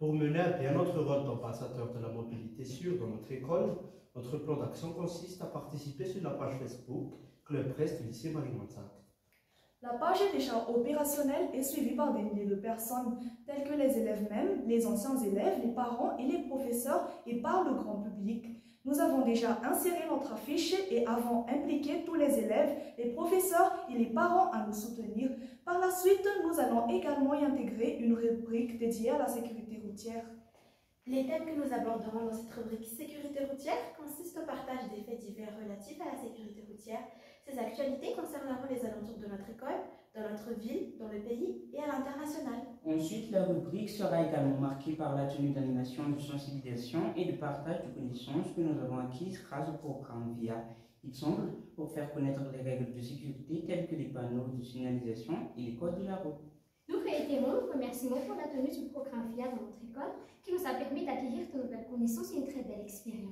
Pour mener à bien notre rôle d'ambassadeur de la mobilité sûre dans notre école, notre plan d'action consiste à participer sur la page Facebook Club Presse du lycée Marie-Manzac. La page est déjà opérationnelle et suivie par des milliers de personnes, telles que les élèves mêmes, les anciens élèves, les parents et les professeurs, et par le grand public. Nous avons déjà inséré notre affiche et avons impliqué tous les élèves, les professeurs et les parents à nous soutenir. Par la suite, nous allons également y intégrer une rubrique dédiée à la sécurité routière. Les thèmes que nous aborderons dans cette rubrique sécurité routière consistent au partage des faits divers relatifs à la sécurité routière. Ces actualités concerneront les alentours de notre école, dans notre ville, dans le pays et à l'international. Ensuite, la rubrique sera également marquée par la tenue d'animation de sensibilisation et de partage de connaissances que nous avons acquises grâce au programme VIA. Il semble pour faire connaître les règles de sécurité telles que les panneaux de signalisation et les codes de la route. Nous réitérons nos remerciements pour la tenue du programme VIA dans notre école qui nous a permis d'acquérir de nouvelles connaissances et une très belle expérience.